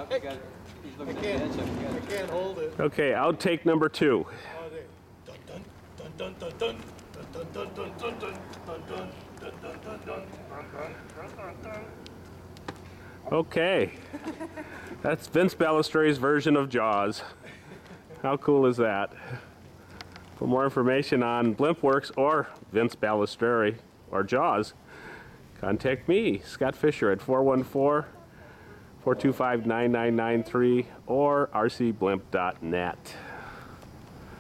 He's looking at the edge. I can't hold it. Okay, outtake number 2. Oh, there. Dun dun dun dun dun dun dun dun dun dun dun dun dun dun dun dun dun. Okay, that's Vince Balistreri's version of Jaws. How cool is that? For more information on BlimpWorks or Vince Balistreri or Jaws, contact me, Scott Fisher, at 414-425-9993 or rcblimp.net.